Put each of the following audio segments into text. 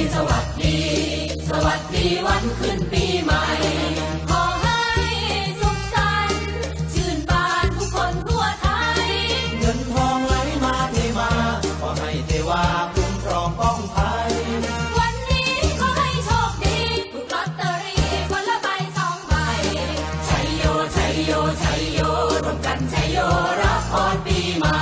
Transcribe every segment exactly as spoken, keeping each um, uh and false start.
สวัสดีสวัสดีวันขึ้นปีใหม่ขอให้สุขสันต์ชื่นบานทุกคนทั่วไทยเงินทองไหลมาเทมาขอให้เทวาคุ้มครองป้องภัยวันนี้ขอให้โชคดีถูกลอตเตอรี่คนละใบสองใบชัยโยชัยโยชัยโยร่วมกันชัยโยรับพรปีใหม่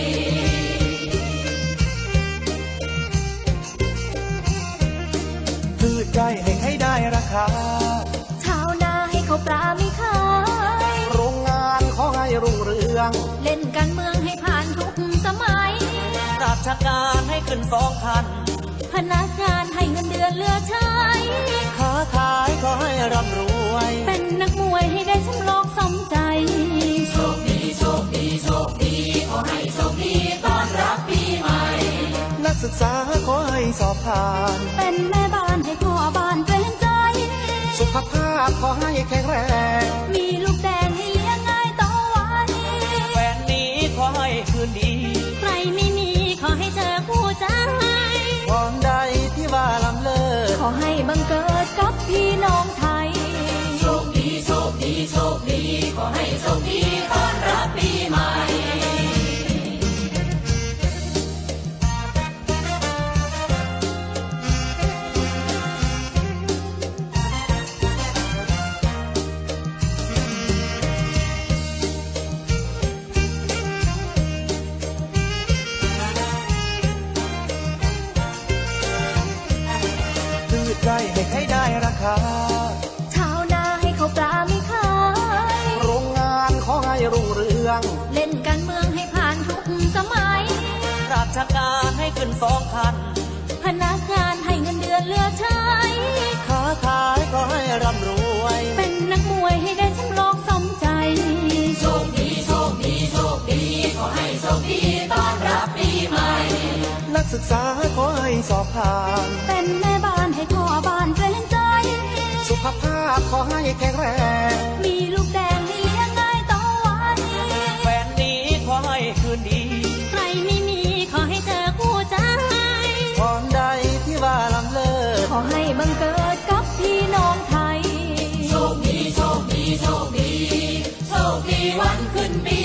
พืชไร่ให้ให้ได้ราคาชาวนาให้เขาปลาไม่ขายโรงงานขอให้รุ่งเรืองเล่นการเมืองให้ผ่านทุกสมัยราชการให้ขึ้นสองพันพนักงานให้เงินเดือนเหลือใช้ค้าขายขอให้ร่ำรวยเป็นนักมวยให้ได้แชมป์โลกสมใจโชคดีโชคดีโชคดีขอให้โชคดีต้อนรับปีใหม่นักศึกษาขอให้สอบผ่านเป็นแม่บ้านให้พ่อบ้านเกรงใจสุขภาพขอให้แข็งแรงมีลูกแดงให้เลี้ยงง่ายต่อวันแฟนนี้ขอให้คืนดีใครไม่มีขอให้เจอคู่ใจพรใดที่ว่าลำเลิศขอให้บังเกิดกับพี่น้องไทยโชคดีโชคดีโชคดีขอให้โชคดีต้อนรับปีใหม่ไร่ให้ให้ได้ราคาชาวนาให้เขาปลาไม่ขายโรงงานขอให้รุ่งเรืองเล่นการเมืองให้ผ่านทุกสมัยราชการให้ขึ้นสองพันพนักงานให้เงินเดือนเหลือใช้ค้าขายขอให้ร่ำรวยเป็นนักมวยให้ได้แชมป์โลกสมใจโชคดีโชคดีโชคดีขอให้โชคดีต้อนรับปีใหม่นักศึกษาขอให้สอบผ่านเป็นแม่บ้านให้พ่อบ้านเกรงใจสุขภาพขอให้แข็งแรงมีลูกแดงให้เลี้ยงง่ายต่อวันแฟนนี้ขอให้คืนดีใครไม่มีขอให้เจอคู่ใจพรใดที่ว่าลำเลิศขอให้บังเกิดกับพี่น้องไทยโชคดีโชคดีโชคดีโชคดีวันขึ้นปี